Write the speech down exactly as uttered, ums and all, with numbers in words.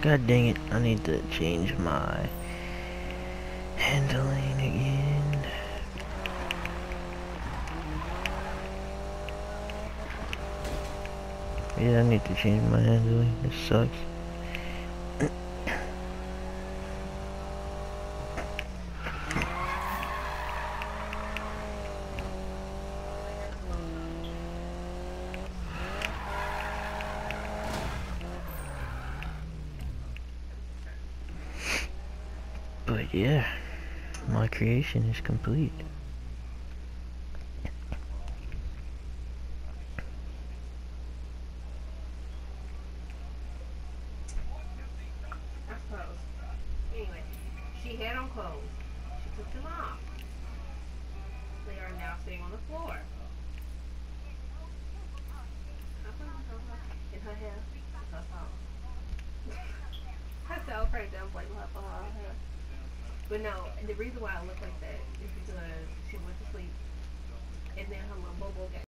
God dang it, I need to change my handling again. Yeah, I need to change my handling. This sucks. But yeah, my creation is complete. That's clothes. Anyway, she had on clothes. She took them off. They are now sitting on the floor. In her hair. It's her fault. I fell for a dumb blame her for her hair. But no, the reason why I look like that is because she went to sleep and then her little bobo got